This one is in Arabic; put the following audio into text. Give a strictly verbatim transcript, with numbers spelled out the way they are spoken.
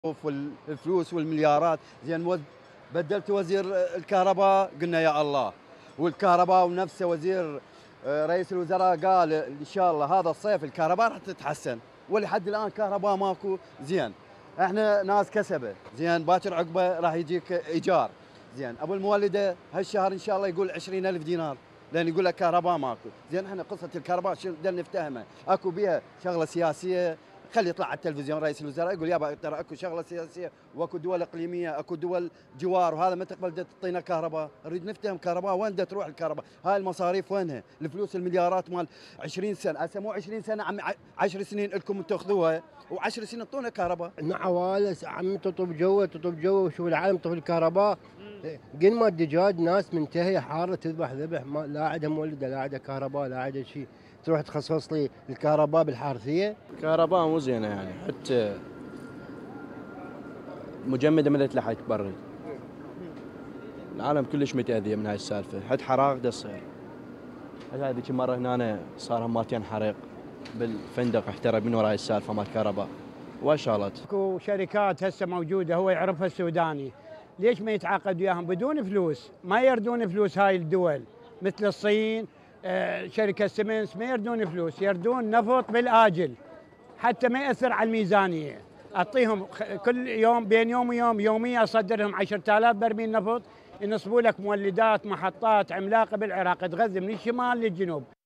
والفلوس والمليارات. زين وز- بدلت وزير الكهرباء قلنا يا الله، والكهرباء ونفسه وزير آه، رئيس الوزراء قال ان شاء الله هذا الصيف الكهرباء راح تتحسن، ولحد الان كهرباء ماكو. زين احنا ناس كسبه، زين باكر عقبه راح يجيك ايجار. زين ابو المولده هالشهر ان شاء الله يقول عشرين ألف دينار، لان يقول لك كهرباء ماكو. زين احنا قصه الكهرباء شو بدنا نفتهمها؟ اكو بها شغله سياسيه، خلي يطلع على التلفزيون رئيس الوزراء يقول يابا ترى اكو شغله سياسيه واكو دول اقليميه، اكو دول جوار، وهذا ما تقبل دا تعطينا كهرباء. نريد نفتهم كهرباء وين دا تروح الكهرباء؟ هاي المصاريف وينها؟ الفلوس المليارات مال عشرين سنه، هسه مو عشرين سنه عم عشر سنين لكم تاخذوها وعشر سنين تعطونا كهرباء. عوالة عم تطب جوا تطب جوا وشوف العالم طفي الكهرباء. قل ما الدجاج ناس منتهيه حاره تذبح ذبح، ما لا عندها مولده لا عندها كهرباء لا عندها شيء، تروح تخصص لي الكهرباء بالحارثيه. كهرباء مو زينه يعني، حتى مجمده ما تلحق تبرد. العالم كلش متاذيه من هاي السالفه، حتى حرائق دا تصير. هذيك مره هنا صار مرتين حريق بالفندق احترق من وراء السالفه مال الكهرباء وشغلات. اكو شركات هسه موجوده هو يعرفها السوداني، ليش ما يتعاقد وياهم بدون فلوس؟ ما يردون فلوس هاي الدول مثل الصين، آه، شركه سيمنز ما يردون فلوس، يردون نفط بالاجل حتى ما ياثر على الميزانيه. اعطيهم كل يوم بين يوم ويوم يوميا اصدر لهم عشرة آلاف برميل نفط، ينصبوا لك مولدات محطات عملاقه بالعراق تغذي من الشمال للجنوب.